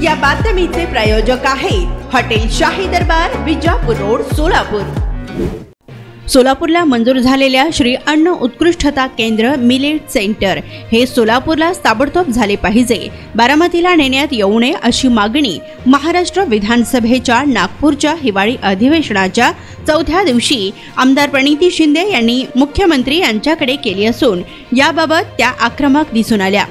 या बातमीचे प्रायोजक आहेत हॉटेल शाही दरबार, विजापूर रोड, सोलापूर। सोलापूरला मंजूर झालेल्या श्री अन्न उत्कृष्टता केंद्र मिलेट सेंटर हे सोलापूरला ताबडतोब झाले पाहिजे। बारामतीला नेण्यात येऊ नये अशी मागणी महाराष्ट्र विधानसभेच्या नागपूरच्या हिवाळी अधिवेशनाच्या चौथ्या दिवशी आमदार प्रणिती शिंदे यांनी मुख्यमंत्री यांच्याकडे केली असून याबाबत त्या आक्रमक दिसून आल्या।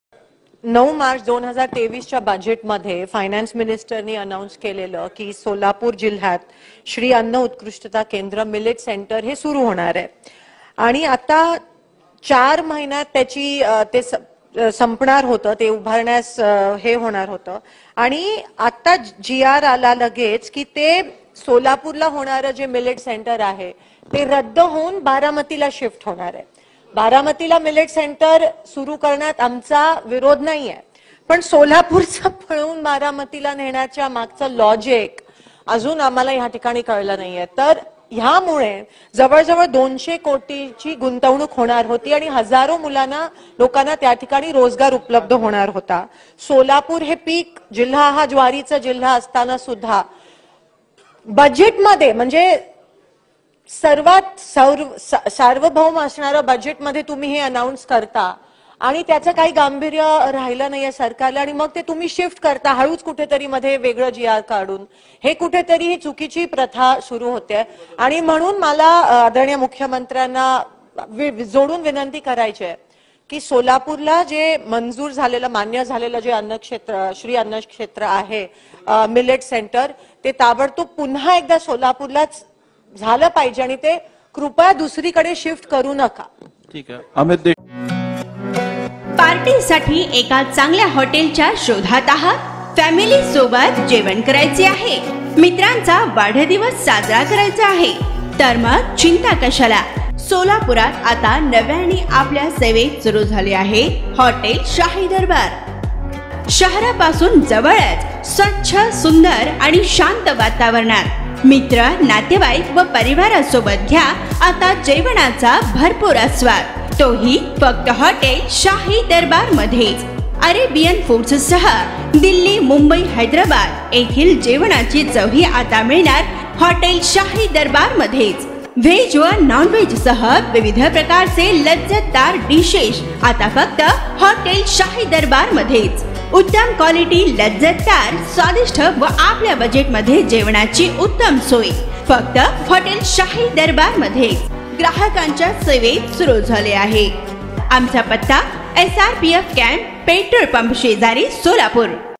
9 मार्च 2023च्या बजेटमध्ये फायनान्स मिनिस्टरनी अनाउन्स केलेलं की सोलापूर जिल्ह्यात श्री अन्न उत्कृष्टता केंद्र मिलेट सेंटर हे सुरू होणार आहे आणि आता 4 महिन्यात त्याची ते संपणार होतं, ते उभारण्यास हे होणार होतं आणि आता GR आला लगेच की ते सोलापूरला होणारं जे मिलेट सेंटर आहे ते रद्द होऊन बारामतीला शिफ्ट होणार आहे। बारामतीला मिलेट सेंटर सुरू करण्यात आमचा विरोध नाहीये, पण सोलापूरचं पळवून बारामतीला नेण्याच्या मागचं लॉजिक अजून आम्हाला या ठिकाणी कळलं नाहीये। तर ह्यामुळे जवळजवळ 200 कोटीची गुंतवणूक होणार होती आणि हजारो लोकांना त्या ठिकाणी रोजगार उपलब्ध होणार होता। सोलापूर हे पीक जिल्हा, हा ज्वारीचा जिल्हा असताना सुद्धा बजेटमध्ये म्हणजे सर्वात सार्वभौम असणारं बजेटमध्ये तुम्ही हे अनाउन्स करता आणि त्याचं काही गांभीर्य राहिलं नाहीये सरकारला आणि मग ते तुम्ही शिफ्ट करता हळूच कुठेतरी मध्ये वेगळं GR काढून। हे कुठेतरी ही चुकीची प्रथा सुरू होते आणि म्हणून मला आदरणीय मुख्यमंत्र्यांना जोडून विनंती करायची आहे की सोलापूरला जे मंजूर झालेलं, मान्य झालेलं जे अन्नक्षेत्र, श्री अन्नक्षेत्र आहे मिलेट सेंटर, ते ताबडतोब पुन्हा एकदा सोलापूरलाच झालं पाहिजे आणि ते कृपया दुसरीकडे शिफ्ट करू नका। ठीक आहे। अमित पार्टीसाठी एका चांगल्या हॉटेलच्या शोधात आहात? फॅमिली सोबत जेवण करायचे आहे, मित्रांचा वाढदिवस साजरा करायचा आहे, तर मग चिंता कशाला। सोलापुरात आता नव्याने आपल्या सेवेत सुरू झाले आहे हॉटेल शाही दरबार। शहरापासून जवळच स्वच्छ, सुंदर आणि शांत वातावरणात मित्र, नातेवाईक व परिवारासोबत घ्या आता जेवणाचा भरपूर आस्वाद, तोही फक्त हॉटेल शाही दरबार मध्येच। अरेबियन फूड्स सह दिल्ली, मुंबई, हैदराबाद येथील जेवणाची चवही आता मिळणार हॉटेल शाही दरबार मध्येच। व्हेज व नॉन व्हेज सह विविध प्रकारचे लज्जतदार डिशेस आता फक्त हॉटेल शाही दरबार मध्येच। उत्तम क्वालिटी, लज्जतदार, स्वादिष्ट व आपल्या बजेट मध्ये जेवणाची उत्तम सोय फक्त हॉटेल शाही दरबार मध्ये ग्राहकांच्या सेवेत सुरू झाले आहे। आमचा पत्ता SRPF कॅम्प, पेट्रोल पंप शेजारी, सोलापूर।